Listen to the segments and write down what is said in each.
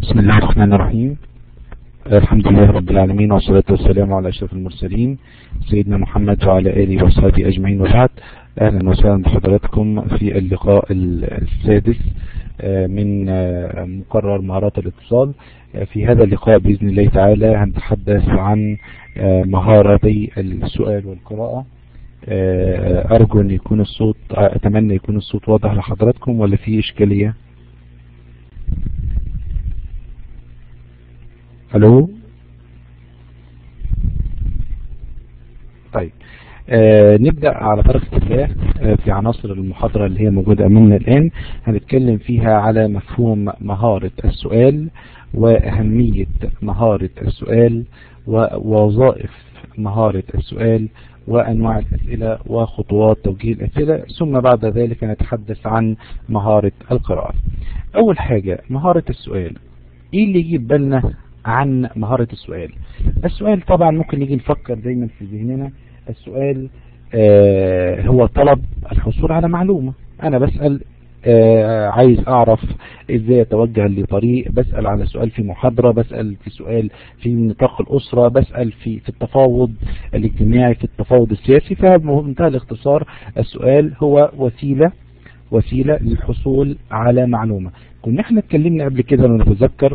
بسم الله الرحمن الرحيم. الحمد لله رب العالمين، والصلاة والسلام على أشرف المرسلين سيدنا محمد وعلى آله وصحبه أجمعين، وبعد. أهلا وسهلا بحضراتكم في اللقاء السادس من مقرر مهارات الاتصال. في هذا اللقاء بإذن الله تعالى هنتحدث عن مهارتي السؤال والقراءة. أرجو أن يكون الصوت، أتمنى يكون الصوت واضح لحضراتكم ولا في إشكالية؟ ألو؟ طيب، نبدأ على بركة الله في عناصر المحاضرة اللي هي موجودة أمامنا الآن. هنتكلم فيها على مفهوم مهارة السؤال وأهمية مهارة السؤال ووظائف مهارة السؤال وأنواع الأسئلة وخطوات توجيه الأسئلة، ثم بعد ذلك نتحدث عن مهارة القراءة. أول حاجة مهارة السؤال، إيه اللي يجيب بالنا عن مهارة السؤال؟ السؤال طبعا ممكن نيجي نفكر دايما في ذهننا، السؤال هو طلب الحصول على معلومة. أنا بسأل عايز أعرف إزاي أتوجه لطريق، بسأل على سؤال في محاضرة، بسأل في سؤال في نطاق الأسرة، بسأل في التفاوض الاجتماعي، في التفاوض السياسي. فبمنتهى الاختصار السؤال هو وسيلة للحصول على معلومة. كنا احنا اتكلمنا قبل كده لو نتذكر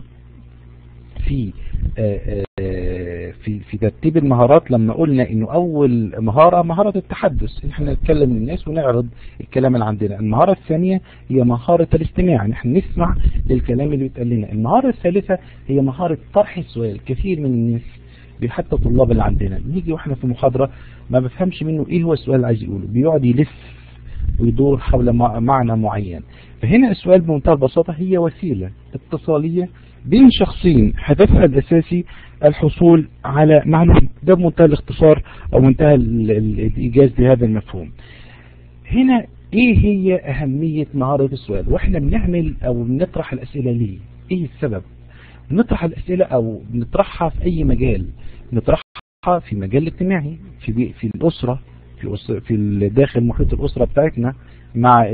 في ترتيب المهارات، لما قلنا انه اول مهارة التحدث، احنا نتكلم للناس ونعرض الكلام اللي عندنا. المهارة الثانية هي مهارة الاستماع، نحن نسمع للكلام اللي بيتقال لنا. المهارة الثالثة هي مهارة طرح السؤال. كثير من الناس حتى الطلاب اللي عندنا نيجي واحنا في محاضرة ما بفهمش منه ايه هو السؤال اللي عايز يقوله، بيقعد يلف ويدور حول معنى معين. فهنا السؤال بمنتهى البساطة هي وسيلة اتصالية بين شخصين هدفها الأساسي الحصول على معلومة. ده بمنتهى الاختصار أو منتهى الإيجاز لهذا المفهوم. هنا إيه هي أهمية مهارة السؤال؟ وإحنا بنعمل أو بنطرح الأسئلة ليه؟ إيه السبب؟ نطرح الأسئلة أو نطرحها في أي مجال، نطرحها في المجال الاجتماعي، في الأسرة، في داخل محيط الأسرة بتاعتنا مع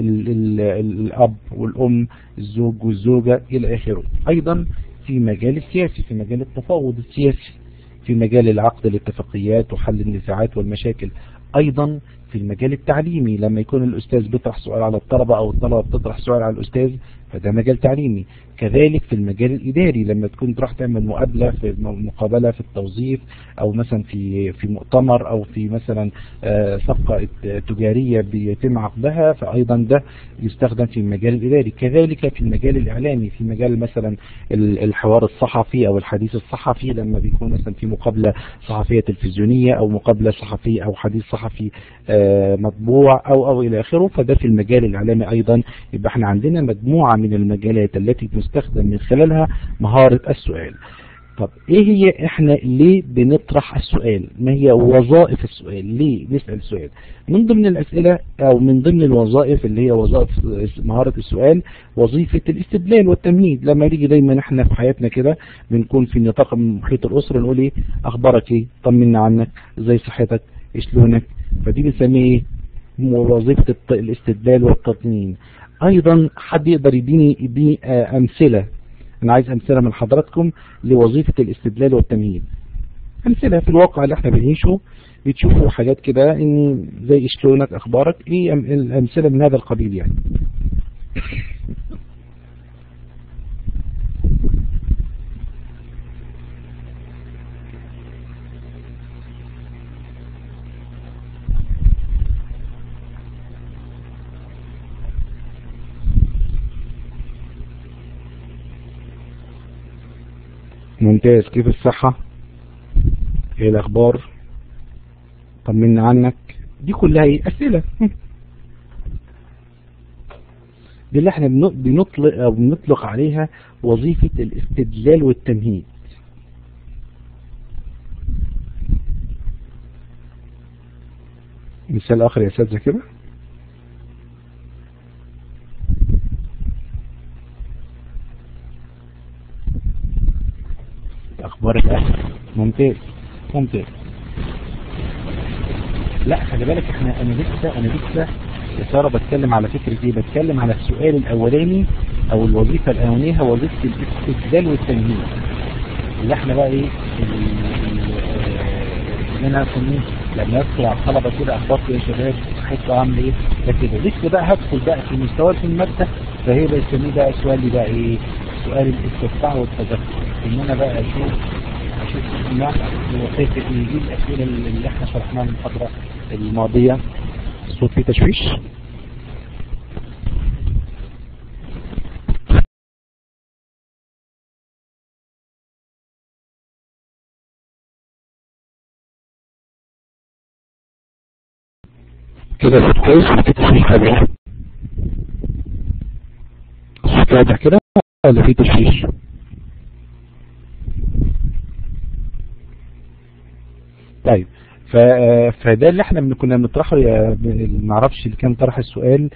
الأب والأم، الزوج والزوجة إلى آخره. أيضا في مجال السياسي، في مجال التفاوض السياسي، في مجال العقد الاتفاقيات وحل النزاعات والمشاكل. أيضا في المجال التعليمي، لما يكون الأستاذ بيطرح سؤال على الطلبة أو الطلبة بتطرح سؤال على الأستاذ، فده مجال تعليمي. كذلك في المجال الإداري، لما تكون تروح تعمل مقابلة في التوظيف، أو مثلا في مؤتمر، أو في مثلا صفقة تجارية بيتم عقدها، فأيضا ده يستخدم في المجال الإداري. كذلك في المجال الإعلامي، في مجال مثلا الحوار الصحفي أو الحديث الصحفي، لما بيكون مثلا في مقابلة صحفية تلفزيونية أو مقابلة صحفية أو حديث صحفي مطبوع أو إلى آخره، فده في المجال الإعلامي أيضا. يبقى احنا عندنا مجموعة من المجالات التي تستخدم من خلالها مهارة السؤال. طب ايه هي، احنا ليه بنطرح السؤال؟ ما هي وظائف السؤال؟ ليه نسأل سؤال؟ من ضمن الأسئلة او من ضمن الوظائف اللي هي وظائف مهارة السؤال وظيفة الاستدلال والتمهيد. لما يجي دايما احنا في حياتنا كده بنكون في نطاق محيط الأسرة، نقول ايه؟ اخبارك ايه؟ طمنا عنك، ازاي صحتك، ايش لونك؟ فدي بنسميه ايه؟ وظيفة الاستدلال والتطمين. ايضا حد يقدر يديني امثلة؟ انا عايز امثلة من حضراتكم لوظيفة الاستدلال والتمهيد. امثلة في الواقع اللي احنا بنعيشه، بتشوفوا حاجات كده ان زي ايش لونك، اخبارك ايه، الامثلة من هذا القبيل يعني. ممتاز. كيف الصحة؟ ايه الاخبار؟ طمنا عنك. دي كلها ايه؟ اسئلة. دي اللي احنا بنطلق عليها وظيفة الاستدلال والتمهيد. مثال اخر يا اساتذة كده. اخبارك احسن. ممتاز. لا خلي بالك، انا لسه يا سارة بتكلم على فكرة ايه؟ بتكلم على السؤال الاولاني او الوظيفة الاولانية هي وظيفة الاستبدال والتمهيد، اللي احنا بقى ايه اللي انا هسميه لما ادخل على الطلبة كده اخبطوا يا شباب حيث اعمل ايه لكن لسه بقى هدخل بقى في مستوى في المادة، فهي بيسميه بقى سؤالي بقى ايه سؤال الاستطلاع والتذكر، ان انا بقى اشوف كيف يجيب الاسئله اللي احنا شرحناها من الفتره الماضيه. الصوت فيه تشويش. كده الصوت كويس ولا في تشويش حاجه؟ الصوت واضح كده ولا في تشويش؟ طيب فده اللي احنا كنا بنطرحه، ما اعرفش اللي كان طرح السؤال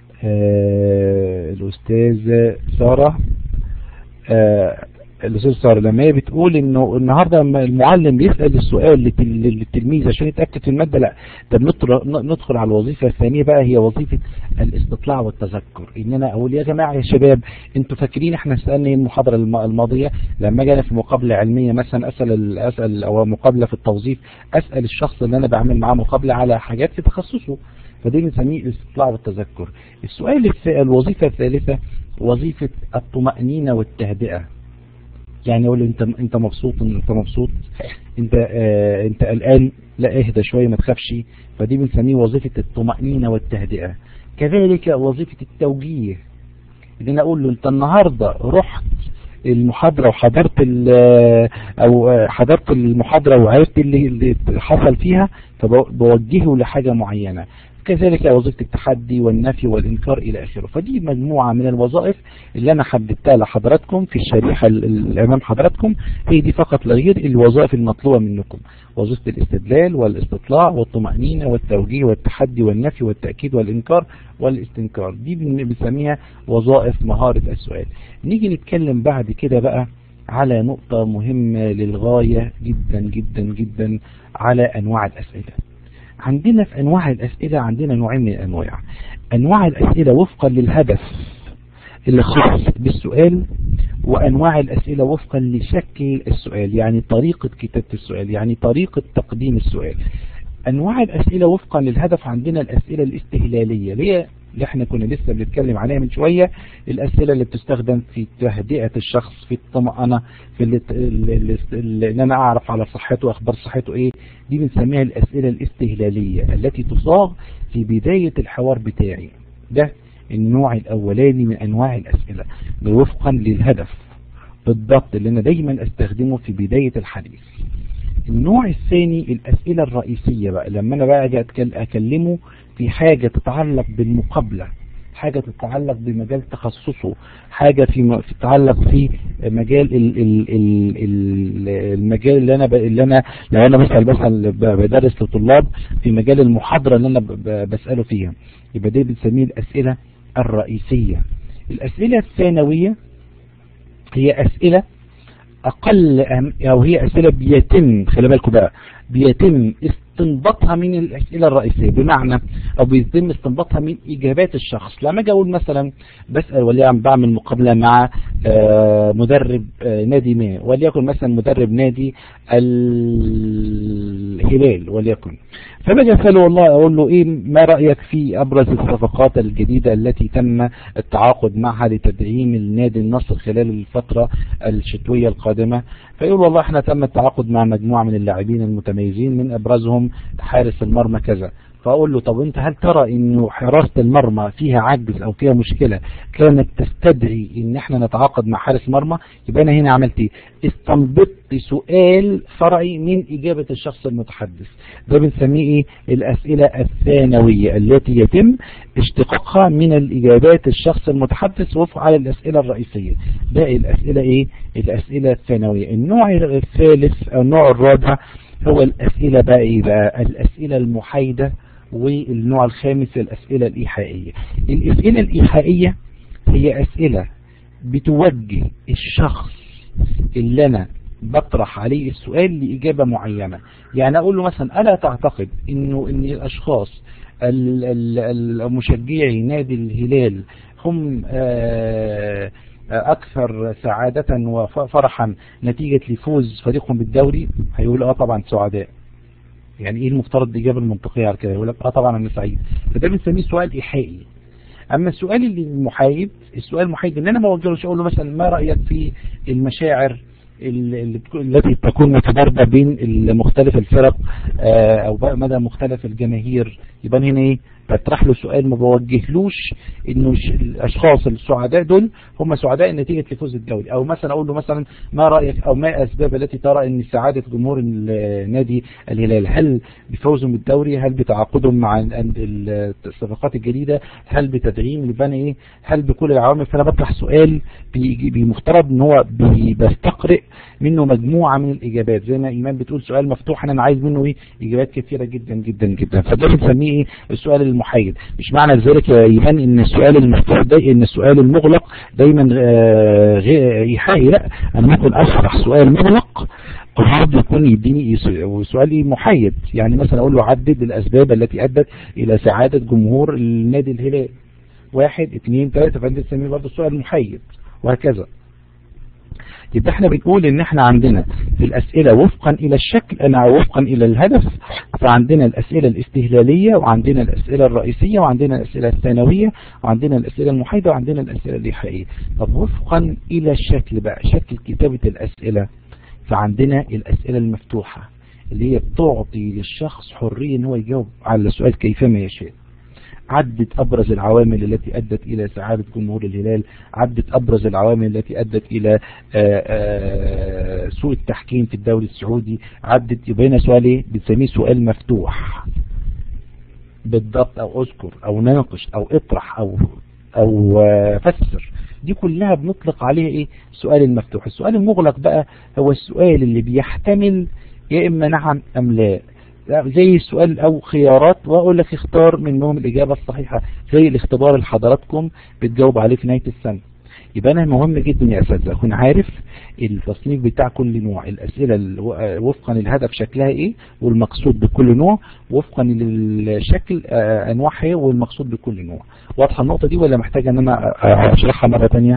الاستاذ ساره. الاستاذ ساره لما هي بتقول انه النهارده المعلم بيسال السؤال للتلميذ عشان يتاكد في الماده، لا ده ندخل على الوظيفه الثانيه بقى، هي وظيفه الاستطلاع والتذكر. ان انا اقول يا جماعه يا شباب انتوا فاكرين احنا سالنا المحاضره الماضيه لما جينا في مقابله علميه مثلا اسال او مقابله في التوظيف، اسال الشخص اللي انا بعمل معاه مقابله على حاجات في تخصصه، فده بنسميه الاستطلاع والتذكر. السؤال الوظيفه الثالثه وظيفه الطمأنينه والتهدئه. يعني اقول انت مبسوط انت قلقان، لا اهدى شويه ما تخافش، فدي بنسميه وظيفه الطمأنينة والتهدئه. كذلك وظيفه التوجيه، ان انا اقول له انت النهارده رحت المحاضره وحضرت او حضرت المحاضره وعرفت اللي حصل فيها، فبوجهه لحاجه معينه. كذلك وظيفة التحدي والنفي والإنكار إلى آخره. فدي مجموعة من الوظائف اللي أنا حددتها لحضراتكم في الشريحة اللي أمام حضراتكم، هي دي فقط لا غير الوظائف المطلوبة منكم: وظيفة الاستدلال والاستطلاع والطمأنينة والتوجيه والتحدي والنفي والتأكيد والإنكار والاستنكار. دي بنسميها وظائف مهارة السؤال. نيجي نتكلم بعد كده بقى على نقطة مهمة للغاية جدا جدا جدا، على أنواع الأسئلة. عندنا في أنواع الأسئلة عندنا نوعين من الأنواع: أنواع الأسئلة وفقا للهدف اللي خاص بالسؤال، وأنواع الأسئلة وفقا لشكل السؤال، يعني طريقة كتابة السؤال، يعني طريقة تقديم السؤال. أنواع الأسئلة وفقا للهدف عندنا الأسئلة الاستهلالية اللي احنا كنا لسه بنتكلم عليها من شوية، الأسئلة اللي بتستخدم في تهدئة الشخص، في الطمأنة، في ان انا اعرف على صحته واخبار صحته ايه. دي بنسميها الأسئلة الاستهلالية التي تصاغ في بداية الحوار بتاعي. ده النوع الاولاني من انواع الأسئلة وفقا للهدف بالضبط اللي انا دايما استخدمه في بداية الحديث. النوع الثاني الأسئلة الرئيسية بقى، لما أنا بقى أجي أكلمه في حاجة تتعلق بالمقابلة، حاجة تتعلق بمجال تخصصه، حاجة تتعلق في مجال المجال اللي أنا لو أنا مثلا بدرس لطلاب في مجال المحاضرة اللي أنا بسأله فيها، يبقى دي بنسميه الأسئلة الرئيسية. الأسئلة الثانوية هي أسئلة أقل أو هي أسئلة بيتم، خلي بالكم بقى، بيتم استنباطها من الأسئلة الرئيسية، بمعنى أو بيتم استنباطها من إجابات الشخص. لما أجي أقول مثلا بسأل وليكن بعمل مقابلة مع مدرب نادي ما، وليكن مثلا مدرب نادي الهلال وليكن، فباجي أسأله والله أقول له إيه ما رأيك في أبرز الصفقات الجديدة التي تم التعاقد معها لتدعيم النادي النصر خلال الفترة الشتوية القادمة؟ فيقول والله احنا تم التعاقد مع مجموعة من اللاعبين المتميزين من أبرزهم حارس المرمى كذا. فأقول له طب انت هل ترى انه حراسة المرمى فيها عجز او فيها مشكلة كانت تستدعي ان احنا نتعاقد مع حارس مرمى؟ يبقى انا هنا عملت ايه؟ استنبطت سؤال فرعي من اجابة الشخص المتحدث. ده بنسميه ايه؟ الاسئلة الثانوية التي يتم اشتقاقها من الاجابات الشخص المتحدث وفق على الاسئلة الرئيسية. ده الاسئلة ايه؟ الاسئلة الثانوية. النوع الثالث او النوع الرابع هو الاسئلة بقى ايه بقى؟ الاسئلة المحايدة. والنوع الخامس الأسئلة الإيحائية. الأسئلة الإيحائية هي أسئلة بتوجه الشخص اللي أنا بطرح عليه السؤال لإجابة معينة. يعني أقول له مثلا ألا تعتقد إن الأشخاص المشجعي نادي الهلال هم أكثر سعادة وفرحا نتيجة لفوز فريقهم بالدوري؟ هيقول طبعا سعداء. يعني ايه المفترض الإجابة المنطقية على كده؟ يقول لك طبعا أنا سعيد. فده بنسميه سؤال إيحائي. أما السؤال المحايد، السؤال المحايد ان انا ما اوجهلوش اقول له مثلا ما رأيك في المشاعر التي تكون متضاربة بين مختلف الفرق او بقى مدى مختلف الجماهير. يبقى هنا ايه؟ بطرح له سؤال، ما بوجهلوش انه الاشخاص السعداء دول هم سعداء نتيجة لفوز الدوري. او مثلا اقول له مثلا ما رأيك او ما الاسباب التي ترى ان سعادة جمهور نادي الهلال؟ هل بفوزهم بالدوري؟ هل بتعاقدهم مع الصفقات الجديدة؟ هل بتدعيم لبنى ايه؟ هل بكل العوامل؟ فانا بطرح سؤال بمفترض ان هو بيستقرئ منه مجموعة من الاجابات. زي ما ايمان بتقول سؤال مفتوح انا عايز منه ايه؟ اجابات كثيرة جدا جدا جدا. فده بنسميه ايه؟ السؤال المحايد. مش معنى ذلك يا ايمان ان السؤال المفتوح ده ان السؤال المغلق دايما إيحائي. لا، انا ممكن اشرح سؤال مغلق وبرضه يكون يديني سؤال محايد. يعني مثلا اقول له عدد الاسباب التي ادت الى سعادة جمهور النادي الهلال 1 2 3، فانت تسميه برضه السؤال المحايد، وهكذا. يبقى احنا بنقول ان احنا عندنا في الاسئلة وفقا الى الشكل انا وفقا الى الهدف. فعندنا الاسئلة الاستهلالية، وعندنا الاسئلة الرئيسية، وعندنا الاسئلة الثانوية، وعندنا الاسئلة المحايدة، وعندنا الاسئلة الايحائية. طب وفقا الى الشكل بقى، شكل كتابة الاسئلة، فعندنا الاسئلة المفتوحة اللي هي بتعطي للشخص حرية ان هو يجاوب على السؤال كيفما يشاء. عدت أبرز العوامل التي أدت إلى سعادة جمهور الهلال، عدت أبرز العوامل التي أدت إلى سوء التحكيم في الدوري السعودي، عدت. يبقى هنا سؤال ايه؟ بنسميه سؤال مفتوح بالضبط، أو أذكر أو ناقش أو اطرح أو فسر. دي كلها بنطلق عليها ايه؟ السؤال المفتوح. السؤال المغلق بقى هو السؤال اللي بيحتمل يا إما نعم أم لا، زي السؤال او خيارات واقول لك اختار منهم الاجابة الصحيحة، زي الاختبار اللي حضراتكم بتجاوب عليه في نهاية السنة. يبقى انا مهم جدا يا اساتذه اكون عارف التصنيف بتاع كل نوع، الاسئلة وفقا للهدف شكلها ايه والمقصود بكل نوع، وفقا للشكل انواعها ايه والمقصود بكل نوع. واضحة النقطة دي ولا محتاجة ان انا اشرحها مرة تانية؟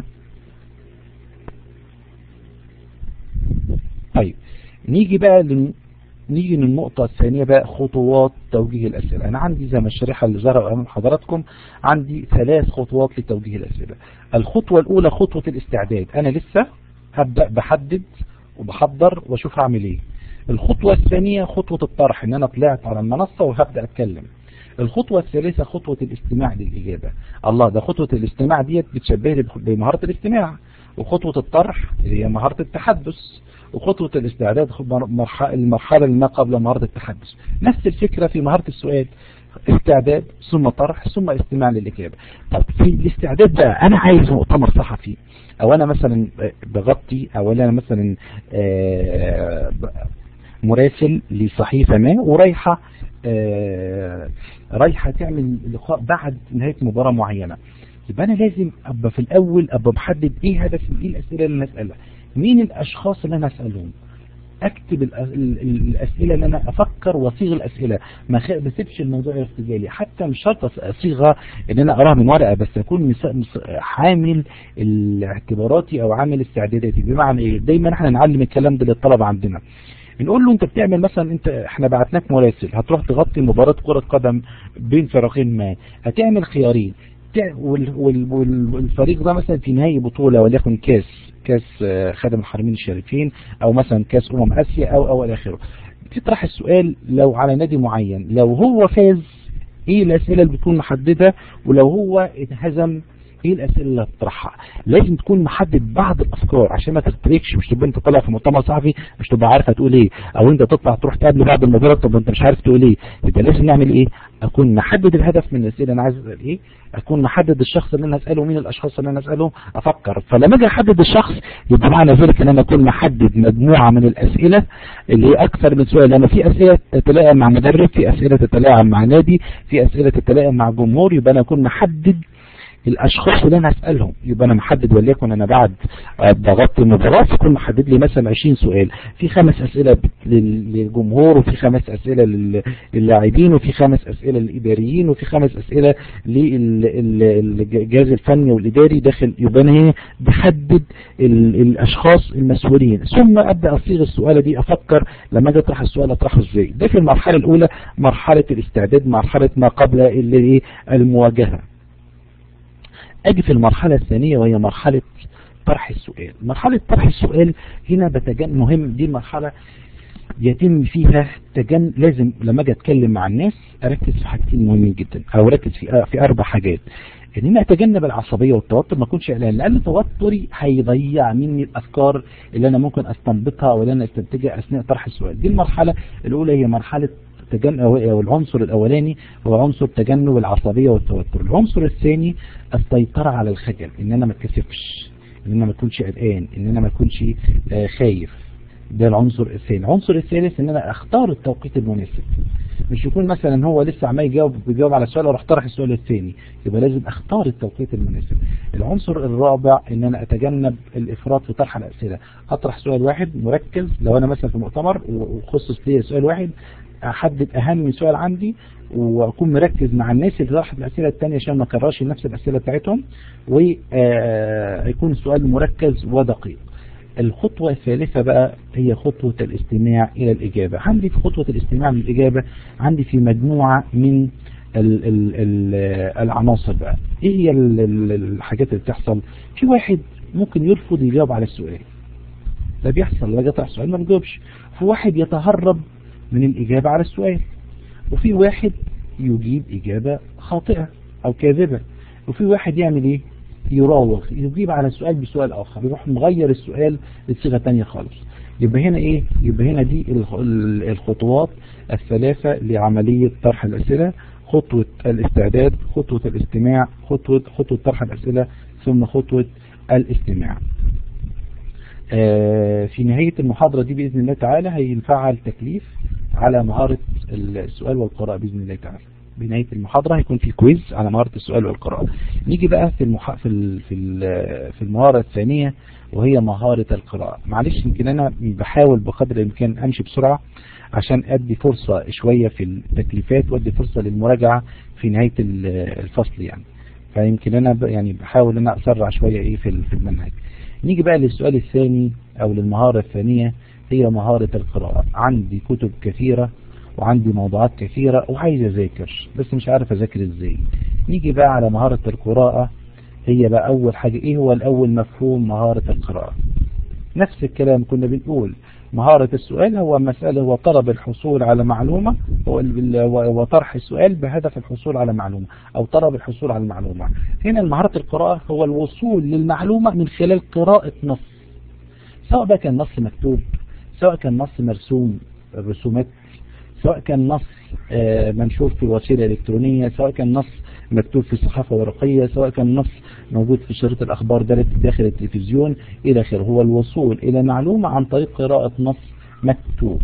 طيب نيجي للنقطة الثانية بقى، خطوات توجيه الأسئلة. أنا عندي زي ما الشريحة اللي ظهر أمام حضراتكم عندي 3 خطوات لتوجيه الأسئلة. الخطوة الأولى خطوة الاستعداد، أنا لسه هبدأ بحدد وبحضر واشوف هعمل ايه. الخطوة الثانية خطوة الطرح، ان انا طلعت على المنصة وهبدأ اتكلم. الخطوة الثالثة خطوة الاستماع للإجابة. الله، ده خطوة الاستماع ديت بتشبه بمهارة الاستماع، وخطوة الطرح هي مهارة التحدث، وخطوة الاستعداد المرحلة ما قبل مهارة التحدث. نفس الفكرة في مهارة السؤال، استعداد ثم طرح ثم استماع للإجابة. طب في الاستعداد بقى أنا عايز مؤتمر صحفي، أو أنا مثلا بغطي، أو أنا مثلا مراسل لصحيفة ما ورايحة تعمل لقاء بعد نهاية مباراة معينة. يبقى أنا لازم أبقى في الأول أبقى محدد إيه هدفي، إيه الأسئلة اللي أنا أسألها، مين الأشخاص اللي أنا أسألهم، أكتب الأسئلة اللي أنا أفكر وأصيغ الأسئلة، ما بسيبش الموضوع ارتجالي. حتى مش شرط أصيغها إن أنا أراها من ورقة، بس أكون حامل اعتباراتي أو عامل استعداداتي. بمعنى إيه؟ دايما إحنا نعلم الكلام ده للطلبة عندنا، نقول له انت بتعمل مثلا، احنا بعتناك مراسل هتروح تغطي مباراة كرة قدم بين فريقين ما، هتعمل خيارين، والفريق ده مثلا في نهائي بطولة وليكن كاس خادم الحرمين الشريفين، او مثلا كاس اسيا او الى اخره. تطرح السؤال لو على نادي معين، لو هو فاز ايه الاسئلة اللي بتكون محددة، ولو هو اتهزم ايه الاسئله اللي هتطرحها. لازم تكون محدد بعض الافكار عشان ما تخترقش، مش تبقى انت طالع في مؤتمر صحفي مش تبقى عارف هتقول ايه، او انت تطلع تروح تقابل بعد المباراه طب انت مش عارف تقول ايه. يبقى لازم نعمل ايه؟ اكون محدد الهدف من الاسئله، انا عايز اسال ايه، اكون محدد الشخص اللي انا هساله، مين الاشخاص اللي انا هسالهم، افكر. فلما اجي احدد الشخص يبقى معنى ذلك ان انا اكون محدد مجموعه من الاسئله اللي هي اكثر من سؤال. انا في اسئله تتلائم مع مدرب، في اسئله تتلائم مع نادي، في اسئله تتلائم مع جمهور. يبقى انا اكون محدد الاشخاص اللي انا هسألهم. يبقى انا محدد، وليكن انا بعد ضغطت المباراة فكون محدد لي مثلا 20 سؤال، في 5 اسئلة للجمهور، وفي 5 اسئلة للاعبين، وفي 5 اسئلة للاداريين، وفي 5 اسئلة للجهاز الفني والاداري داخل. يبقى انا هنا بحدد الاشخاص المسؤولين، ثم ابدا اصيغ السؤال دي، افكر لما اجي اطرح السؤال اطرحه ازاي. ده في المرحلة الاولى، مرحلة الاستعداد، مرحلة ما قبل المواجهة. اجي في المرحلة الثانية وهي مرحلة طرح السؤال. مرحلة طرح السؤال هنا مهم، دي مرحلة يتم فيها لازم لما اجي اتكلم مع الناس اركز في حاجتين مهمين جدا، او اركز في 4 حاجات. ان انا اتجنب العصبية والتوتر، ما اكونش قلقان، لان توتري هيضيع مني الافكار اللي انا ممكن استنبطها او اللي انا استنتجها اثناء طرح السؤال. دي المرحلة الاولى، هي مرحلة أو العنصر الاولاني هو عنصر تجنب العصبية والتوتر. العنصر الثاني السيطرة على الخجل، ان انا ما اتكسفش، ان انا ما اكونش قلقان، ان انا ما اكونش خايف. ده العنصر الثاني. العنصر الثالث ان انا اختار التوقيت المناسب، مش يكون مثلا هو لسه عمال بيجاوب على السؤال واروح طرح السؤال الثاني، يبقى لازم اختار التوقيت المناسب. العنصر الرابع ان انا اتجنب الافراط في طرح الاسئله، اطرح سؤال واحد مركز. لو انا مثلا في مؤتمر وخصص لي سؤال واحد، احدد اهم سؤال عندي واكون مركز مع الناس اللي طرحت الاسئله الثانيه عشان ما اكررش نفس الاسئله بتاعتهم، ويكون السؤال مركز ودقيق. الخطوة الثالثة بقى هي خطوة الاستماع إلى الإجابة. عندي في خطوة الاستماع للإجابة عندي في مجموعة من العناصر بقى. إيه هي الحاجات اللي بتحصل؟ في واحد ممكن يرفض يجاوب على السؤال، ده بيحصل، لا يطرح السؤال ما بيجاوبش. في واحد يتهرب من الإجابة على السؤال، وفي واحد يجيب إجابة خاطئة أو كاذبة، وفي واحد يعمل إيه؟ يراوغ، يجيب على السؤال بسؤال آخر، يروح مغير السؤال لصيغة تانية خالص. يبقى هنا إيه؟ يبقى هنا دي الخطوات الثلاثة لعملية طرح الأسئلة: خطوة الاستعداد، خطوة الاستماع، خطوة طرح الأسئلة، ثم خطوة الاستماع. في نهاية المحاضرة دي بإذن الله تعالى هينفعل تكليف على مهارة السؤال والقراءة بإذن الله تعالى. بنهاية المحاضرة هيكون في كويز على مهارة السؤال والقراءة. نيجي بقى في المهارة الثانية وهي مهارة القراءة. معلش يمكن أنا بحاول بقدر الإمكان أمشي بسرعة عشان أدي فرصة شوية في التكليفات وأدي فرصة للمراجعة في نهاية الفصل يعني. فيمكن أنا يعني بحاول أن أسرع شوية في المنهج. نيجي بقى للسؤال الثاني أو للمهارة الثانية، هي مهارة القراءة. عندي كتب كثيرة وعندي موضوعات كثيرة وعايز أذاكر بس مش عارف أذاكر إزاي. نيجي بقى على مهارة القراءة. هي بقى أول حاجة إيه هو الأول مفهوم مهارة القراءة؟ نفس الكلام كنا بنقول مهارة السؤال هو مسألة، هو طلب الحصول على معلومة، وطرح السؤال بهدف الحصول على معلومة أو طلب الحصول على المعلومة. هنا مهارة القراءة هو الوصول للمعلومة من خلال قراءة نص، سواء بقى كان نص مكتوب، سواء كان نص مرسوم الرسومات، سواء كان نص منشور في وسيلة إلكترونية، سواء كان نص مكتوب في صحافة ورقية، سواء كان نص موجود في شريط الأخبار داخل التلفزيون إلى آخره. هو الوصول إلى معلومة عن طريق قراءة نص مكتوب.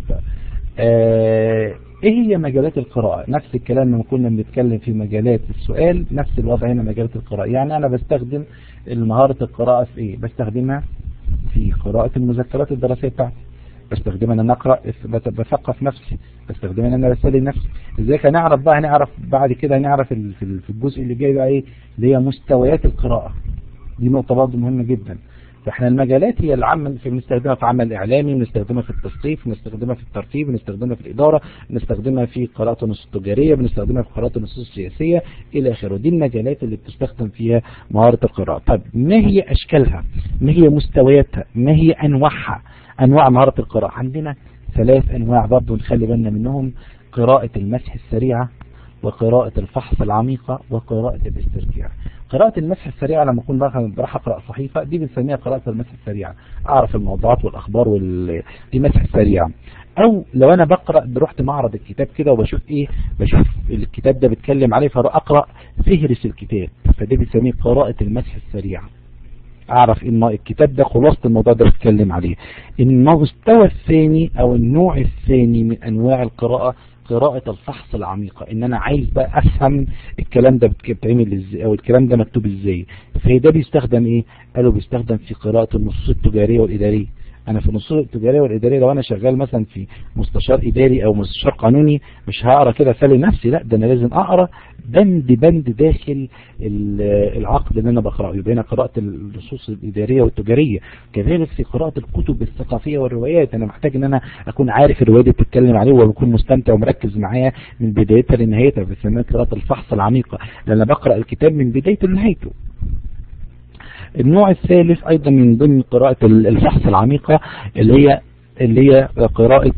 إيه هي مجالات القراءة؟ نفس الكلام لما كنا بنتكلم في مجالات السؤال، نفس الوضع هنا مجالات القراءة. يعني أنا بستخدم مهارة القراءة في إيه؟ بستخدمها في قراءة المذكرات الدراسية بتاعتي، بستخدمها ان انا اقرا، بثقف نفسي، بستخدمها ان انا بسالي نفسي. ازاي هنعرف بعد كده هنعرف في الجزء اللي جاي بقى ايه اللي هي مستويات القراءه. دي نقطه برضه مهمه جدا. فاحنا المجالات هي العامه بنستخدمها في عمل اعلامي، بنستخدمها في التثقيف، بنستخدمها في الترتيب، بنستخدمها في الاداره، بنستخدمها في قراءه النصوص التجاريه، بنستخدمها في قراءه النصوص السياسيه الى اخره. دي المجالات اللي بتستخدم فيها مهاره القراءه. طب ما هي اشكالها؟ ما هي مستوياتها؟ ما هي انواعها؟ انواع مهاره القراءه عندنا 3 انواع برضه نخلي بالنا منهم: قراءه المسح السريعه، وقراءة الفحص العميقة، وقراءة الاسترجاع. قراءة المسح السريعة لما أكون راح أقرأ صحيفة دي بنسميها قراءة المسح السريعة، أعرف الموضوعات والأخبار دي مسح سريع. أو لو أنا رحت معرض الكتاب كده وبشوف بشوف الكتاب ده بيتكلم عليه فأقرأ فهرس الكتاب، فدي بنسميه قراءة المسح السريعة. اعرف ان الكتاب ده خلاصة الموضوع ده بتكلم عليه. المستوى الثاني او النوع الثاني من انواع القراءة قراءة الفحص العميقة، ان انا عايز بقى افهم الكلام ده بيتعمل ازاي او الكلام ده مكتوب ازاي. فده بيستخدم ايه؟ قالوا بيستخدم في قراءة النصوص التجارية والادارية. انا في النصوص التجارية والادارية لو انا شغال مثلا في مستشار اداري او مستشار قانوني مش هقرا كده اسلي نفسي، لا ده انا لازم اقرا بند داخل العقد اللي انا بقراه. يبقى هنا قراءة النصوص الادارية والتجارية. كذلك في قراءة الكتب الثقافية والروايات انا محتاج ان انا اكون عارف الرواية دي بتتكلم عليه واكون مستمتع ومركز معايا من بدايتها لنهايتها، بسميها قراءة الفحص العميقة لان انا بقرا الكتاب من بدايته لنهايته. النوع الثالث ايضا من ضمن قراءة الفحص العميقة اللي هي قراءة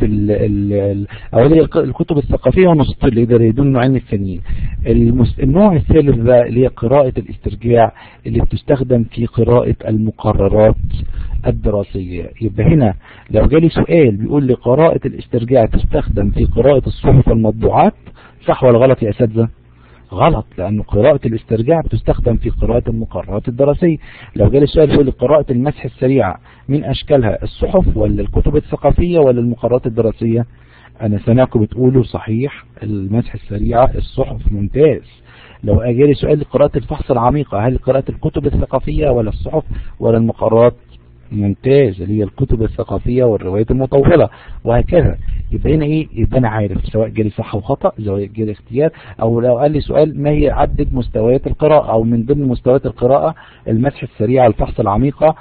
الكتب الثقافية والنصوص الإدارية، دول نوعين الثانيين. النوع الثالث بقى اللي هي قراءة الاسترجاع اللي بتستخدم في قراءة المقررات الدراسية. يبقى هنا لو جالي سؤال بيقول لي قراءة الاسترجاع تستخدم في قراءة الصحف والمطبوعات، صح ولا غلط يا أساتذة؟ غلط، لأن قراءة الاسترجاع بتستخدم في قراءة المقررات الدراسية. لو جالي سؤال يقول لي قراءة المسح السريعة من أشكالها الصحف ولا الكتب الثقافية ولا المقررات الدراسية؟ أنا سمعكم بتقولوا صحيح المسح السريعة الصحف، ممتاز. لو جالي سؤال لقراءة الفحص العميقة هل قراءة الكتب الثقافية ولا الصحف ولا المقررات؟ ممتاز، اللي هي الكتب الثقافية والروايات المطولة وهكذا. يبقى هنا ايه؟ يبقى انا عارف سواء جالي صح وخطأ سواء جالي اختيار، او لو قال لي سؤال ما هي عدد مستويات القراءة، او من ضمن مستويات القراءة المسح السريع الفحص العميقة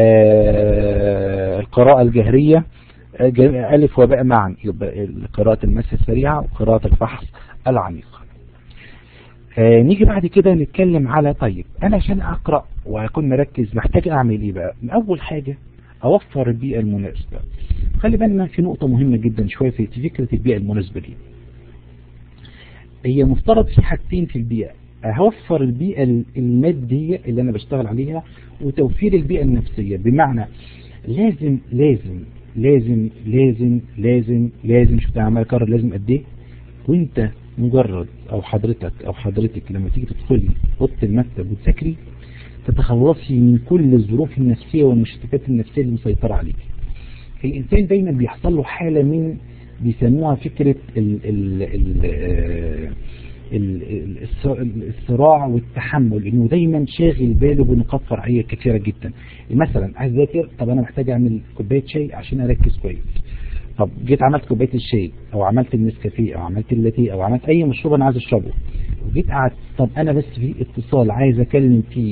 القراءة الجهرية ألف وباء معا. يبقى قراءة المسح السريعة وقراءة الفحص العميقة. نيجي بعد كده نتكلم على طيب انا عشان اقرأ واكون مركز محتاج اعمل ايه بقى؟ اول حاجة اوفر البيئة المناسبة. خلي بالنا في نقطة مهمة جدا شوية في فكرة البيئة المناسبة دي. هي مفترض في حاجتين في البيئة، اوفر البيئة المادية اللي انا بشتغل عليها وتوفير البيئة النفسية. بمعنى لازم لازم لازم لازم لازم لازم شفت عمال اكرر لازم قد ايه؟ وانت مجرد او حضرتك لما تيجي تدخلي اوضه المكتب وتذاكري تتخلصي من كل الظروف النفسيه والمشتتات النفسيه اللي مسيطره عليك. الانسان دايما بيحصل له حاله من بيسموها فكره الصراع والتحمل، انه دايما شاغل باله بنقاط فرعيه كثيره جدا. مثلا عايز اذاكر، طب انا محتاج اعمل كوبايه شاي عشان اركز كويس. طب جيت عملت كوبايه الشاي او عملت النسكافيه او عملت اللاتيه او عملت اي مشروب انا عايز اشربه، وجيت قعدت طب انا بس في اتصال عايز اكلم فيه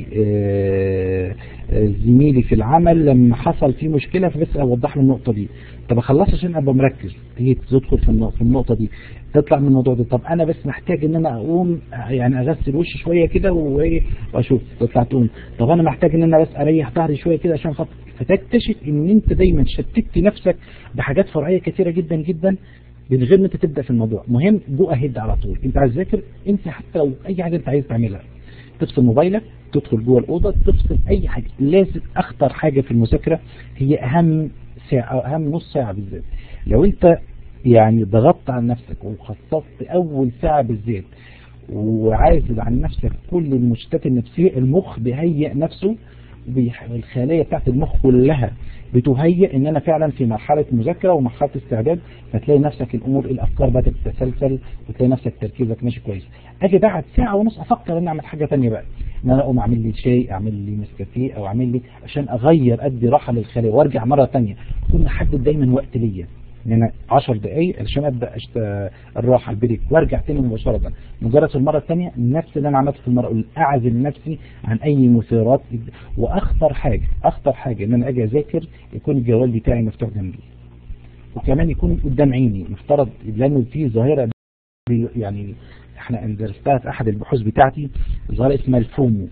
زميلي في العمل لما حصل فيه مشكله فبس اوضح له النقطه دي، طب اخلص عشان ابقى مركز. تيجي تدخل في النقطه دي تطلع من الموضوع ده، طب انا بس محتاج ان انا اقوم يعني اغسل وشي شويه كده واشوف، تطلع تقوم طب انا محتاج ان انا بس اريح ظهري شويه كده عشان خاطر. فتكتشف ان انت دايما شتت نفسك بحاجات فرعيه كثيره جدا جدا من غير ما انت تبدا في الموضوع. مهم جو اهيد على طول، انت عايز تذاكر انت حتى لو اي حاجه انت عايز تعملها تفصل موبايلك تدخل جوه الاوضه تفصل اي حاجه. لازم اخطر حاجه في المذاكره هي اهم ساعه، اهم نص ساعه بالذات. لو انت يعني ضغطت على نفسك وخصصت اول ساعه بالذات وعازل عن نفسك كل المشتتات النفسيه، المخ بيهيئ نفسه، الخلايا بتاعت المخ كلها بتهيئ ان انا فعلا في مرحله مذاكره ومرحله استعداد، فتلاقي نفسك الافكار بدات تتسلسل وتلاقي نفسك تركيزك ماشي كويس. اجي بعد ساعه ونص افكر ان اعمل حاجه ثانيه بقى، ان انا اقوم اعمل لي شاي، اعمل لي نسكافيه، او اعمل لي عشان اغير ادي راحه للخلايا وارجع مره ثانيه. اكون محدد دايما وقت ليا ان انا 10 دقائق عشان ابدا الراحه البريك وارجع تاني مباشره. مجرد المره الثانيه نفس اللي انا عملته في المره الاولى، اعزل نفسي عن اي مثيرات. واخطر حاجه ان انا اجي اذاكر يكون الجوال بتاعي مفتوح جنبي، وكمان يكون قدام عيني مفترض، لانه في ظاهره يعني احنا درستها في احد البحوث بتاعتي، ظاهره اسمها الفومو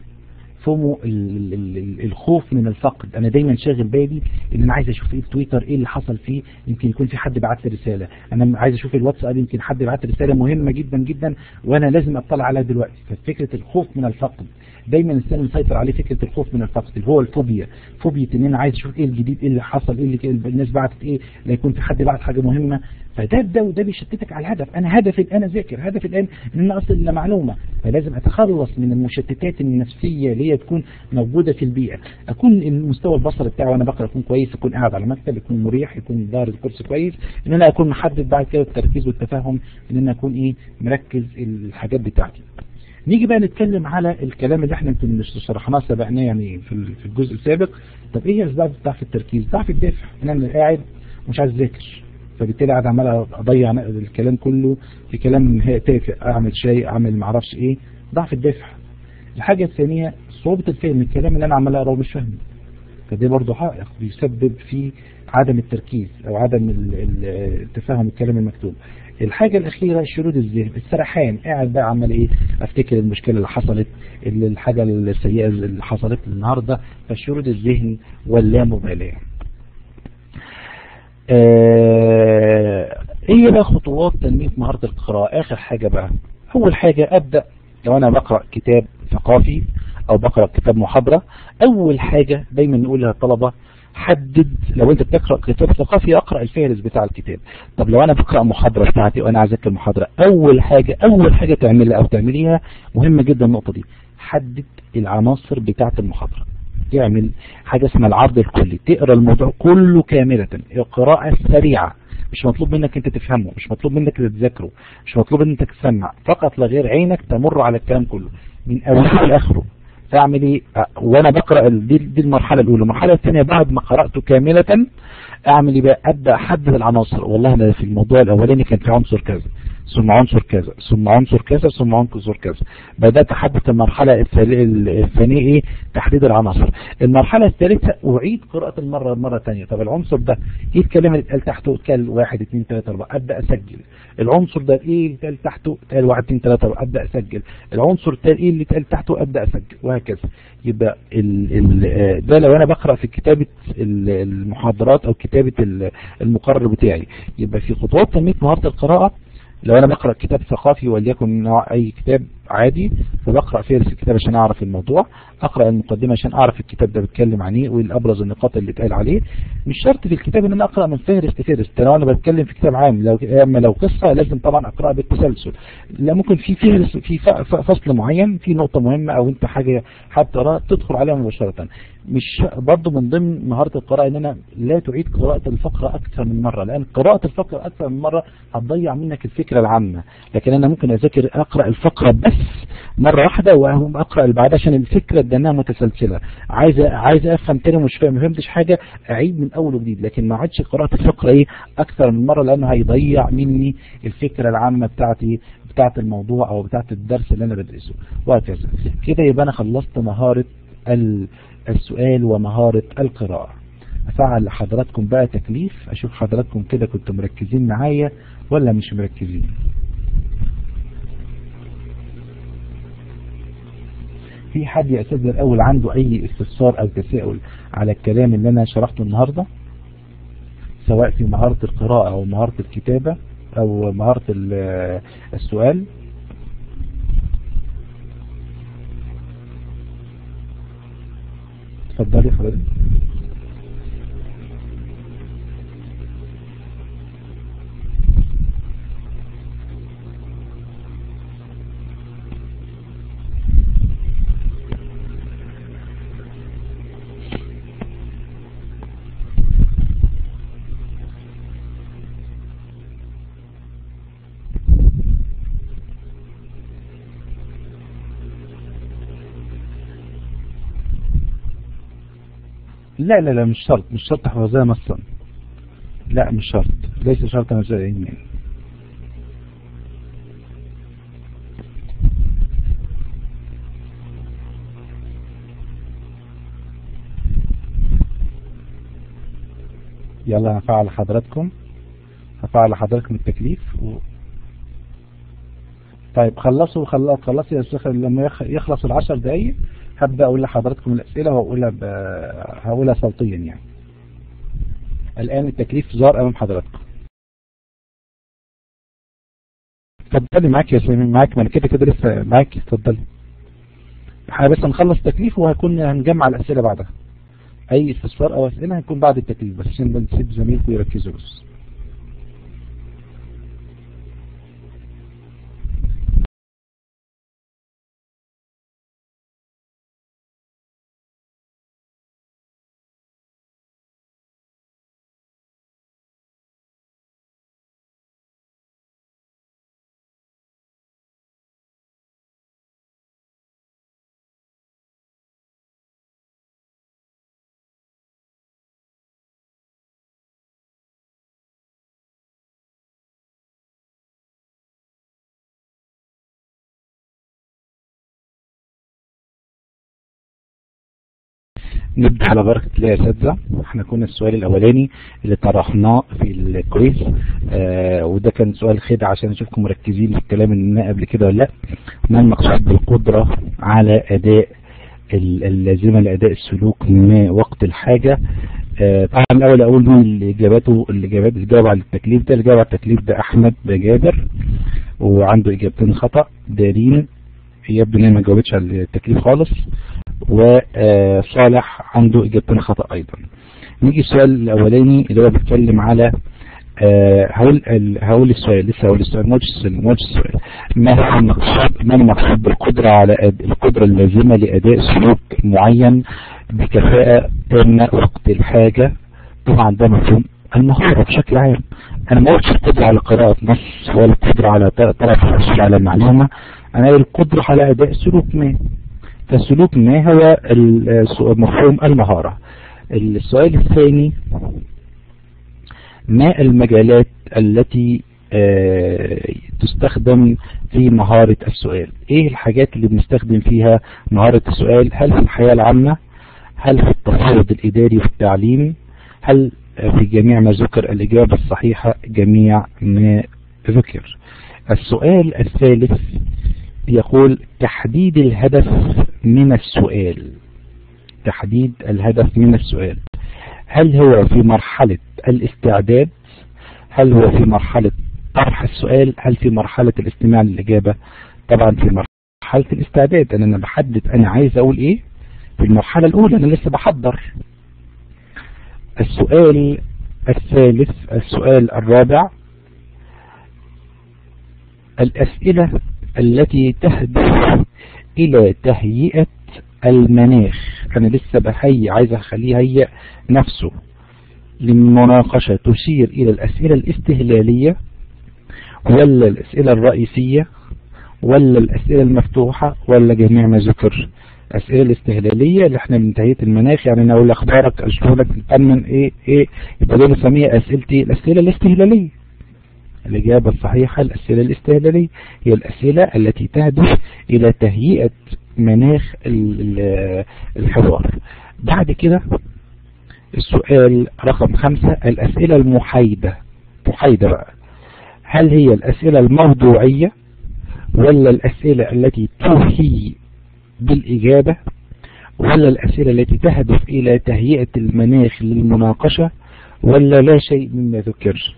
الخوف من الفقد. انا دايما شاغل بالي ان انا عايز اشوف ايه التويتر، ايه اللي حصل فيه، يمكن يكون في حد بعت لي رساله، انا عايز اشوف الواتساب يمكن حد بعت لي رساله مهمه جدا جدا وانا لازم اطلع عليها دلوقتي. ففكره الخوف من الفقد دايما الانسان مسيطر عليه، فكره الخوف من الفقد اللي هو الفوبيا ان انا عايز اشوف ايه الجديد، ايه اللي حصل، ايه اللي الناس بعتت ايه، لا يكون في حد بعت حاجه مهمه. فده وده بيشتتك على الهدف. انا هدفي الان اذاكر، هدفي الان ان انا اصل لمعلومه، فلازم اتخلص من المشتتات النفسيه اللي هي تكون موجوده في البيئه. اكون المستوى البصري بتاعي وانا بقرا يكون كويس، اكون قاعد على مكتب يكون مريح، يكون ظاهر الكرسي كويس، ان انا اكون محدد بعد كده التركيز والتفاهم، ان انا اكون ايه مركز الحاجات بتاعتي. نيجي بقى نتكلم على الكلام اللي احنا يمكن شرحناه سبقناه يعني في الجزء السابق. طب ايه اسباب ضعف التركيز؟ ضعف الدافع، ان انا قاعد مش عايز اذاكر، فبالتالي قاعد عمال اضيع الكلام كله في كلام تافه، اعمل شيء اعمل ما اعرفش ايه، ضعف الدافع. الحاجه الثانيه صعوبه الفهم، الكلام اللي انا عمال اقراه مش فاهمه، فده برضه عائق بيسبب في عدم التركيز او عدم التفاهم الكلام المكتوب. الحاجة الأخيرة شرود الذهن، السرحان، قاعد بقى عمال إيه أفتكر المشكلة اللي حصلت، الحاجة السيئة اللي حصلت النهاردة، فشرود الذهن واللامبالاة. إيه بقى خطوات تنمية مهارة القراءة؟ آخر حاجة بقى، أول حاجة أبدأ لو أنا بقرأ كتاب ثقافي أو بقرأ كتاب محاضرة، أول حاجة دايما نقول للطلبة حدد. لو انت بتقرأ كتاب ثقافي اقرأ الفهرس بتاع الكتاب. طب لو انا بقرأ محاضرة بتاعتي وانا عايز اذاكر محاضرة، اول حاجة تعملها او تعمليها مهمة جدا النقطة دي، حدد العناصر بتاعة المحاضرة. تعمل حاجة اسمها العرض الكلي، تقرأ الموضوع كله كاملة، القراءة سريعة، مش مطلوب منك انت تفهمه، مش مطلوب منك تذاكره، مش مطلوب انك تسمع، فقط لا غير عينك تمر على الكلام كله من اوله لاخره. فاعمل ايه وانا بقرأ؟ دي المرحلة الاولى. المرحلة الثانية بعد ما قرأته كاملة اعمل ايه بقى؟ ابدا احدد العناصر. والله انا في الموضوع الاولاني كان في عنصر كذا، ثم عنصر كذا، ثم عنصر كذا، ثم عنصر كذا. بدات احدد المرحله الثانيه ايه؟ تحديد العناصر. المرحله الثالثه اعيد قراءه المره ثانيه. طب العنصر ده ايه الكلام اللي اتقال تحته؟ اتقال 1 2 3 4، ابدا اسجل. العنصر ده ايه اللي اتقال تحته؟ اتقال 1 2 3 4، ابدا اسجل. العنصر الثاني ايه اللي اتقال تحته؟ ابدا اسجل، وهكذا. يبقى ده لو انا بقرا في كتابه المحاضرات او كتابه المقرر بتاعي. يبقى في خطوات تنميه مهاره القراءه، لو انا بقرأ كتاب ثقافي وليكن نوع اي كتاب عادي، فبقرأ فهرس الكتاب عشان اعرف الموضوع، اقرأ المقدمة عشان اعرف الكتاب ده بيتكلم عن ايه وايه ابرز النقاط اللي اتقال عليه. مش شرط في الكتاب ان انا اقرأ من فهرس لفهرس، لو انا بتكلم في كتاب عام، لو قصة لازم طبعا اقرأ بالتسلسل. لا، ممكن في فهرس في فصل معين في نقطة مهمة او انت حاجة حابب تقراها تدخل عليها مباشرة. مش برضو من ضمن مهارة القراءة ان انا لا تعيد قراءة الفقرة اكثر من مرة، لان قراءة الفقرة اكثر من مرة هتضيع منك الفكرة العامة. لكن انا ممكن اقرأ الفقرة بس مرة واحدة واقرأ اللي بعدها عشان الفكرة دانها متسلسلة، عايز افهم تاني مش فاهم، ما فهمتش حاجة اعيد من اول وجديد. لكن ما اعيدش قراءة الفقرة اكثر من مرة، لانه هيضيع مني الفكرة العامة بتاعت الموضوع او بتاعت الدرس اللي انا بدرسه، وهكذا. كده يبقى انا خلصت مهارة السؤال ومهارة القراءة. أفعل لحضراتكم بقى تكليف، أشوف حضراتكم كده كنتم مركزين معايا ولا مش مركزين. في حد يا أستاذ الأول عنده أي استفسار أو تساؤل على الكلام اللي أنا شرحته النهاردة، سواء في مهارة القراءة أو مهارة الكتابة أو مهارة السؤال؟ اتفضلي حضرتك. لا مش شرط تحفظها نصا، لا مش شرط، ليس شرطا مبدئيا. يلا هفعل لحضراتكم التكليف طيب خلصي يا شيخ. لما يخلص ال10 دقايق هبدأ اقول لحضراتكم الاسئلة هقولها صوتيا يعني. الان التكليف ظهر امام حضراتكم. اتفضلي معاك يا سليمان، معاك، ما انا كده لسه معاك، اتفضلي. بس نخلص تكليف هنجمع الاسئلة بعدها. اي استفسار او اسئلة هيكون بعد التكليف، بس عشان بنسيب زميلكم يركزوا بس. نبدأ على بركة الله يا أساتذة. احنا كنا السؤال الأولاني اللي طرحناه في الكويز وده كان سؤال خدعة عشان أشوفكم مركزين في الكلام اللي قبل كده ولا لا. ما المقصود بالقدرة على أداء اللازمة لأداء السلوك ما وقت الحاجة؟ طبعا الأول أقول مين اللي جاوب على التكليف ده. اللي جاوب على التكليف ده أحمد جابر وعنده إجابتين خطأ. دارين يبدو إنها ما جاوبتش على التكليف خالص، وصالح عنده إجابتين خطأ أيضا. نيجي السؤال الأولاني اللي هو بيتكلم على هقول السؤال لسه هقول السؤال موجش السؤال. ما المقصود بالقدرة على القدرة اللازمة لأداء سلوك معين بكفاءة تامة وقت الحاجة؟ طبعا ده مفهوم المهارة بشكل عام. أنا ما قلتش القدرة على قراءة نص ولا القدرة على طرف الحصول على معلومة، أنا القدرة على أداء سلوك ما. فالسلوك ما هو مفهوم المهارة. السؤال الثاني: ما المجالات التي تستخدم في مهارة السؤال؟ ايه الحاجات اللي بنستخدم فيها مهارة السؤال؟ هل في الحياة العامة؟ هل في التفاوض الإداري والتعليم؟ هل في جميع ما ذكر؟ الإجابة الصحيحة جميع ما ذكر. السؤال الثالث يقول: تحديد الهدف من السؤال. تحديد الهدف من السؤال، هل هو في مرحلة الاستعداد؟ هل هو في مرحلة طرح السؤال؟ هل في مرحلة الاستماع للإجابة؟ طبعا في مرحلة الاستعداد. أنا بحدد أنا عايز أقول إيه في المرحلة الأولى، أنا لسه بحضر. السؤال الثالث، السؤال الرابع: الأسئلة التي تهدف إلى تهيئة المناخ. أنا لسه عايز أخليه هيئ نفسه للمناقشة، تشير إلى الأسئلة الاستهلالية ولا الأسئلة الرئيسية ولا الأسئلة المفتوحة ولا جميع ما ذكر؟ الأسئلة الاستهلالية اللي احنا من تهيئة المناخ، يعني أنا أقول أخبارك، أشغلك، تأمن إيه يبقى دي نسميها أسئلتي الأسئلة الاستهلالية. الإجابة الصحيحة الأسئلة الاستهلالية هي الأسئلة التي تهدف إلى تهيئة مناخ الحوار. بعد كده السؤال رقم 5: الأسئلة المحايدة. محايدة بقى، هل هي الأسئلة الموضوعية ولا الأسئلة التي توحي بالإجابة ولا الأسئلة التي تهدف إلى تهيئة المناخ للمناقشة ولا لا شيء مما ذكر؟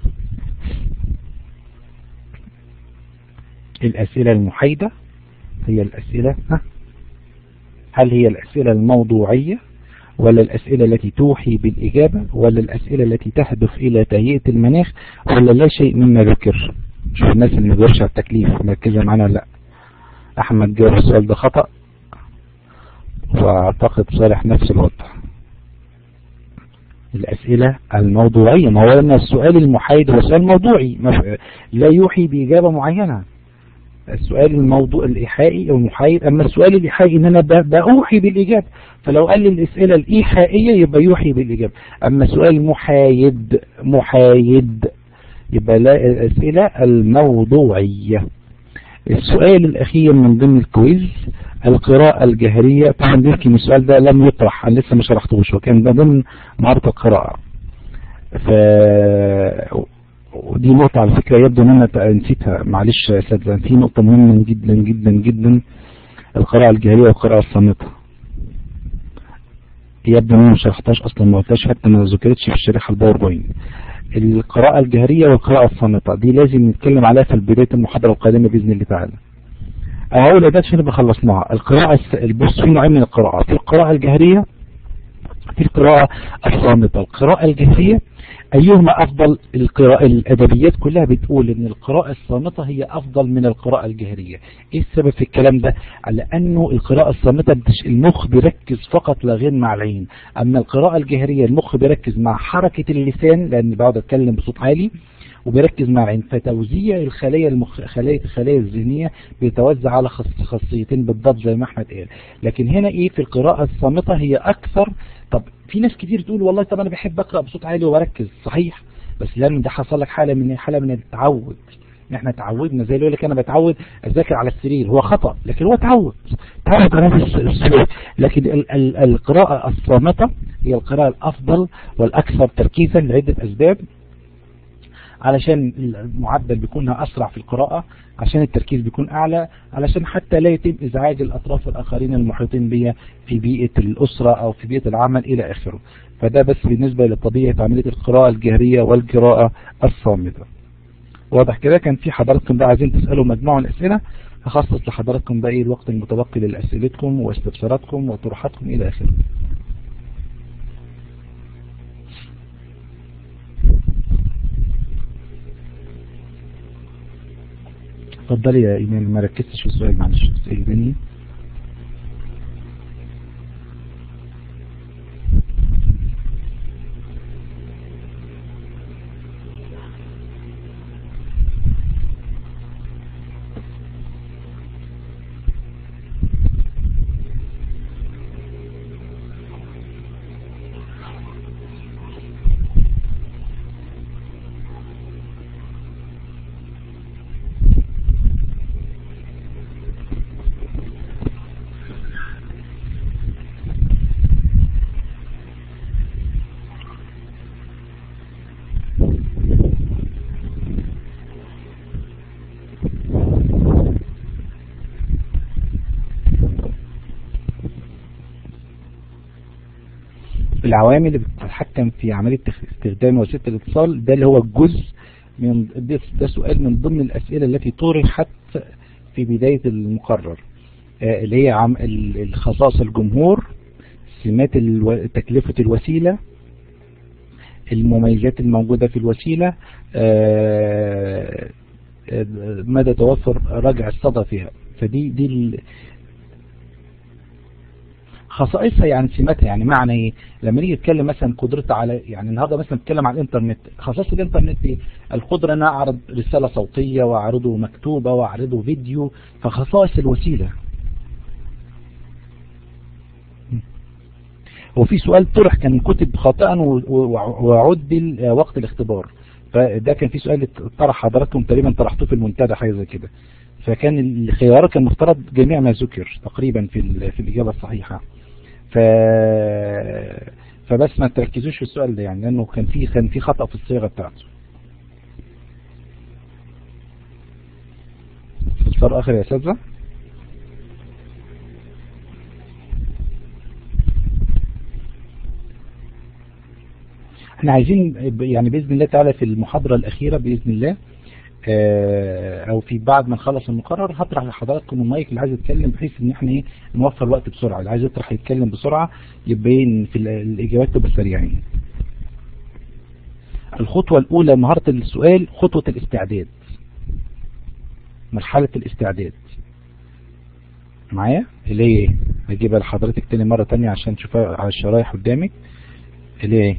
الأسئلة المحايدة هي الأسئلة، هل هي الأسئلة الموضوعية ولا الأسئلة التي توحي بالإجابة ولا الأسئلة التي تهدف إلى تهيئة المناخ ولا لا شيء مما ذكر؟ شوف الناس اللي ما جاوبش على التكليف مركزة معانا لا. أحمد جاوب السؤال ده خطأ، وأعتقد صالح نفس الوضع. الأسئلة الموضوعية، ما هو أن السؤال المحايد هو سؤال موضوعي لا يوحي بإجابة معينة. السؤال الموضوع الإيحائي أو المحايد، أما السؤال الإيحائي إن أنا بأوحي بالإجابة، فلو قال لي الأسئلة الإيحائية يبقى يوحي بالإجابة. أما سؤال محايد يبقى لا، الأسئلة الموضوعية. السؤال الأخير من ضمن الكويز: القراءة الجهرية. طبعا يمكن السؤال ده لم يطرح، أنا لسه ما شرحتوش، وكان ده ضمن مهارة القراءة. ودي نقطة على فكرة يبدو ان انا نسيتها، معلش يا اساتذة. في نقطة مهمة جدا جدا جدا: القراءة الجهرية والقراءة الصامتة. يبدو ان انا ما شرحتهاش اصلا، ما قلتهاش حتى ما ذكرتش في الشريحة الباوربوينت. القراءة الجهرية والقراءة الصامتة دي لازم نتكلم عليها في بداية المحاضرة القادمة بإذن الله تعالى. اقول ده عشان نبقى خلصناها. القراءة بص، في نوعين من القراءة: في القراءة الجهرية، في القراءة الصامتة. القراءة الجهرية أيهما أفضل؟ الأدبيات كلها بتقول إن القراءة الصامتة هي أفضل من القراءة الجهرية. إيه السبب في الكلام ده؟ على أنه القراءة الصامتة المخ بيركز فقط لا غير مع العين، أما القراءة الجهرية المخ بيركز مع حركة اللسان، لأن بقعد أتكلم بصوت عالي، وبيركز مع العين، فتوزيع الخلايا الخلايا الذهنية بيتوزع على خاصيتين بالضبط زي ما احمد قال. لكن هنا ايه؟ في القراءة الصامتة هي اكثر. طب في ناس كتير تقول والله طب انا بحب اقرأ بصوت عالي وبركز، صحيح، بس لان ده حصل لك حالة من التعود. احنا تعودنا، زي اللي يقول لك انا بتعود اذاكر على السرير، هو خطأ لكن هو تعود. تعرض على هذا السلوك. لكن القراءة الصامتة هي القراءة الأفضل والأكثر تركيزا لعدة أسباب. علشان المعدل بيكون أسرع في القراءة، عشان التركيز بيكون أعلى، علشان حتى لا يتم إزعاج الأطراف الآخرين المحيطين بي في بيئة الأسرة أو في بيئة العمل إلى آخره. فده بس بالنسبة لطبيعة عملية القراءة الجهرية والقراءة الصامتة. واضح كده؟ كان في حضراتكم بقى عايزين تسألوا مجموعة من الأسئلة، هخصص لحضراتكم بقى الوقت المتبقي لأسئلتكم واستفساراتكم وطروحاتكم إلى آخره. اتفضلي يا إيمان، ما ركزتش في السؤال، معلش تسأليني. العوامل اللي بتتحكم في عملية استخدام وسيلة الاتصال، ده اللي هو الجزء من ده سؤال من ضمن الأسئلة التي طرحت في بداية المقرر، اللي هي الخصائص الجمهور، سمات تكلفة الوسيلة، المميزات الموجودة في الوسيلة، مدى توفر رجع الصدى فيها. فدي خصائصها، يعني سماتها، يعني معنى ايه لما نيجي نتكلم مثلا قدرتها على، يعني النهارده مثلا نتكلم عن الانترنت، خصائص الانترنت ايه؟ القدره ان اعرض رساله صوتيه واعرضه مكتوبه واعرضه فيديو. فخصائص الوسيله. وفي سؤال طرح كان كتب خاطئا وعدل وقت الاختبار، فده كان في سؤال طرح حضراتكم تقريبا طرحتوه في المنتدى حاجه زي كده، فكان الخيار كان مفترض جميع ما ذكر تقريبا في الإجابة الصحيحة. فبس ما تركزوش في السؤال ده، يعني لأنه كان في خطأ في الصيغة بتاعته. استفسار آخر يا أساتذة؟ احنا عايزين يعني بإذن الله تعالى في المحاضرة الأخيرة بإذن الله، او في بعد ما نخلص المقرر، هطرح لحضراتكم المايك اللي عايز يتكلم، بحيث ان احنا نوفر وقت بسرعة. اللي عايز يطرح يتكلم بسرعة، يبين في الاجابات تبقى سريعة. الخطوة الاولى مهارة السؤال، خطوة الاستعداد، مرحلة الاستعداد معايا، اللي هي هجيبها لحضرتك تاني مرة تانية عشان تشوفها على الشرايح قدامك. اللي هي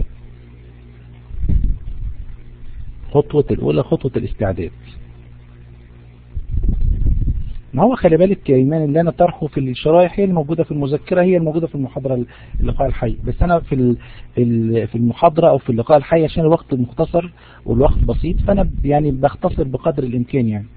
خطوة الاولى خطوة الاستعداد. ما هو خلي بالك يا إيمان، اللي أنا طرحه في الشرايح هي الموجودة في المذكرة، هي الموجودة في المحاضرة اللقاء الحي، بس أنا في المحاضرة أو في اللقاء الحي عشان الوقت مختصر والوقت بسيط، فأنا يعني بختصر بقدر الإمكان يعني.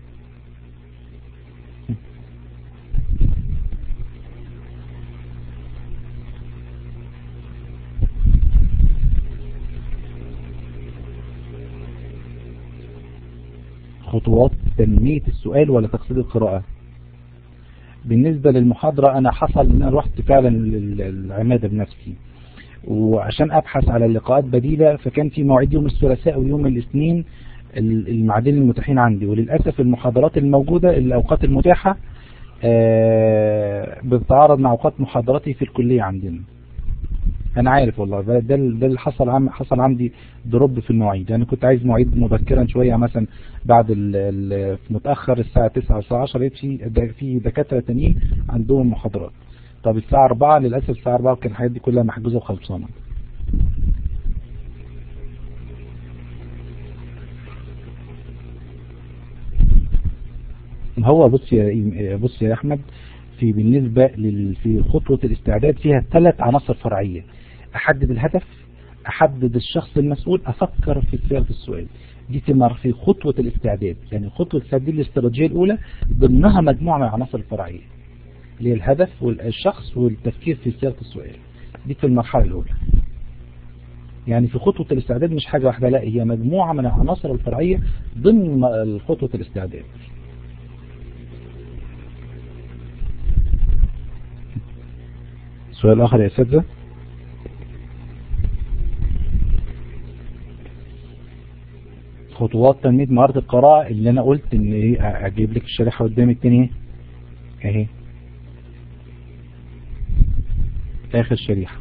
خطوات تنمية السؤال ولا تقصير القراءة. بالنسبة للمحاضرة أنا حصل أن أنا رحت فعلا العمادة بنفسي، وعشان أبحث على اللقاءات بديلة، فكان في مواعيد يوم الثلاثاء ويوم الاثنين الميعادين المتاحين عندي، وللأسف المحاضرات الموجودة الأوقات المتاحة بتتعارض مع أوقات محاضراتي في الكلية عندنا. أنا عارف والله، ده اللي حصل عندي دروب في المواعيد. يعني كنت عايز مواعيد مبكرا شوية، مثلا بعد متأخر الساعة 9 الساعة 10، في دكاترة تانيين عندهم محاضرات. طب الساعة 4 للأسف الساعة 4 كان الحاجات دي كلها محجوزة وخلصانة. هو بص يا أحمد، بالنسبة في خطوة الاستعداد فيها 3 عناصر فرعية: أحدد الهدف، أحدد الشخص المسؤول، أفكر في صياغة السؤال. دي تمر في خطوة الاستعداد. يعني خطوة الاستعداد الاستراتيجية الأولى ضمنها مجموعة من العناصر الفرعية. اللي هي الهدف والشخص والتفكير في صياغة السؤال. دي في المرحلة الأولى. يعني في خطوة الاستعداد مش حاجة واحدة، لا، هي مجموعة من العناصر الفرعية ضمن خطوة الاستعداد. سؤال آخر يا أساتذة؟ خطوات تنمية مهارة القراءة اللي أنا قلت إن إيه، أجيب لك الشريحة قدامك تاني أهي، آخر شريحة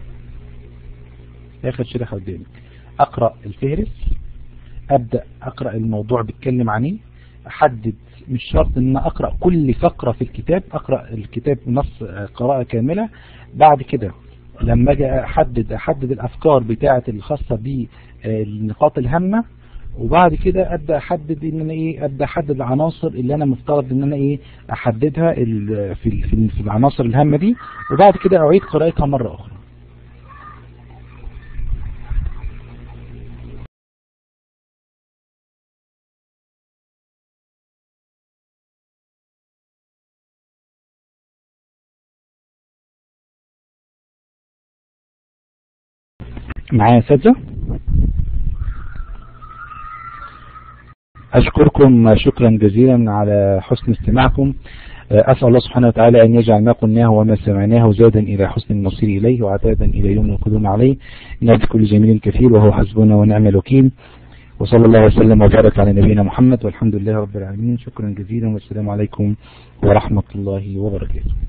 قدامك. أقرأ الفهرس، أبدأ أقرأ الموضوع بيتكلم عن إيه، أحدد، مش شرط إن أقرأ كل فقرة في الكتاب، أقرأ الكتاب نص قراءة كاملة. بعد كده لما أجي أحدد الأفكار بتاعة الخاصة بالنقاط الهامة، وبعد كده ابدا احدد ان انا ايه، ابدا احدد العناصر اللي انا مفترض ان انا ايه احددها في العناصر الهامه دي، وبعد كده اعيد قراءتها مره اخرى. معايا يا اساتذه؟ أشكركم شكرا جزيلا على حسن استماعكم. أسأل الله سبحانه وتعالى أن يجعل ما قلناه وما سمعناه زادا إلى حسن المصير إليه وعتادا إلى يوم القدوم عليه، إنه بكل جميل كفيل وهو حسبنا ونعم الوكيل. وصلى الله وسلم وبارك على نبينا محمد والحمد لله رب العالمين. شكرا جزيلا والسلام عليكم ورحمة الله وبركاته.